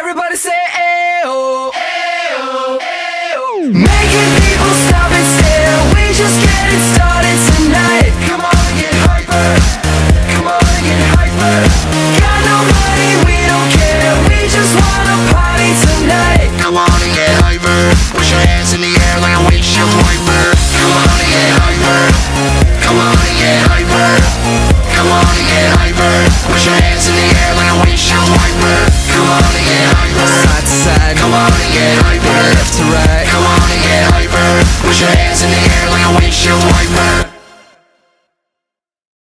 Everybody say ayo, ayo, ayo. Making people stop and stare. We just getting started tonight. Come on and get hyper. Come on and get hyper. Got no money, we don't care. We just wanna party tonight. Come on and get hyper. Push your hands in the air like a windshield wiper.